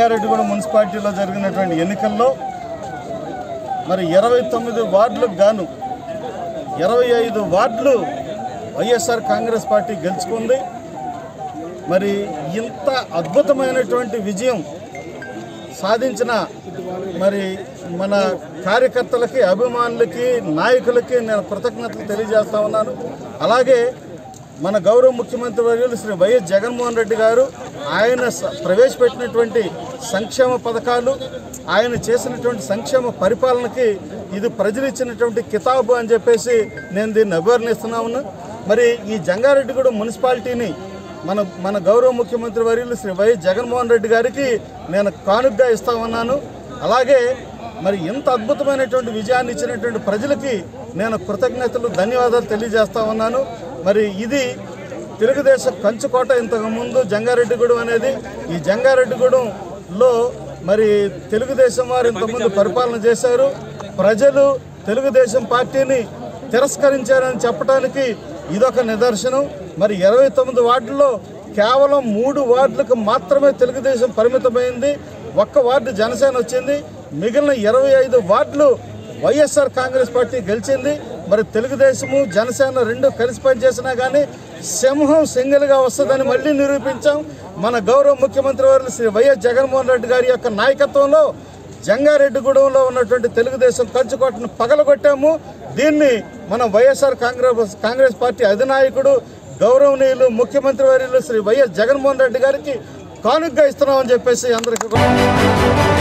జంగారెడ్డిగూడెం మున్సిపాలిటీలో జరిగినటువంటి ఎన్నికల్లో మరి 29 వార్డులకు గాను 25 వార్డులు వైఎస్ఆర్ కాంగ్రెస్ పార్టీ గెలుచుకుంది. మరి ఇంత అద్భుతమైనటువంటి విజయం సాధించిన మరి మన కార్యకర్తలకి, అభిమానులకి, నాయకులకి నేను కృతజ్ఞతలు తెలియజేస్తా ఉన్నాను. అలాగే మన గౌరవ ముఖ్యమంత్రి వర్యులు శ్రీ వైఎస్ జగన్మోహన్ రెడ్డి గారు ఆయన ప్రవేశపెట్టినటువంటి సంక్షేమ పథకాలు, ఆయన చేసినటువంటి సంక్షేమ పరిపాలనకి ఇది ప్రజలు ఇచ్చినటువంటి కితాబు అని చెప్పేసి నేను దీన్ని అభివర్ణిస్తున్నాను. మరి ఈ జంగారెడ్డిగూడెం మున్సిపాలిటీని మన గౌరవ ముఖ్యమంత్రి వర్యులు శ్రీ వైఎస్ జగన్మోహన్ రెడ్డి గారికి నేను కానుకగా ఇస్తా ఉన్నాను. అలాగే మరి ఎంత అద్భుతమైనటువంటి విజయాన్ని ఇచ్చినటువంటి ప్రజలకి నేను కృతజ్ఞతలు, ధన్యవాదాలు తెలియజేస్తా ఉన్నాను. మరి ఇది తెలుగుదేశం కంచుకోట. ఇంతకుముందు జంగారెడ్డిగూడెం అనేది, ఈ జంగారెడ్డిగూడెంలో మరి తెలుగుదేశం వారు ఇంతకుముందు పరిపాలన చేశారు. ప్రజలు తెలుగుదేశం పార్టీని తిరస్కరించారని చెప్పడానికి ఇదొక నిదర్శనం. మరి 29 వార్డుల్లో కేవలం 3 వార్డులకు మాత్రమే తెలుగుదేశం పరిమితమైంది. 1 వార్డు జనసేన వచ్చింది. మిగిలిన 25 వార్డులు వైఎస్ఆర్ కాంగ్రెస్ పార్టీ గెలిచింది. మరి తెలుగుదేశము, జనసేన రెండు కలిసి పనిచేసినా కానీ సింహం సింగిల్గా వస్తుందని మళ్ళీ నిరూపించాం. మన గౌరవ ముఖ్యమంత్రి వారు శ్రీ వైఎస్ జగన్మోహన్ రెడ్డి గారి యొక్క నాయకత్వంలో జంగారెడ్డిగూడెంలో ఉన్నటువంటి తెలుగుదేశం కంచుకోటను పగలగొట్టాము. దీన్ని మన వైఎస్ఆర్ కాంగ్రెస్ పార్టీ అధినాయకుడు గౌరవనీయులు ముఖ్యమంత్రి వర్యులు శ్రీ వైఎస్ జగన్మోహన్ రెడ్డి గారికి కానుకగా ఇస్తున్నామని చెప్పేసి అందరికీ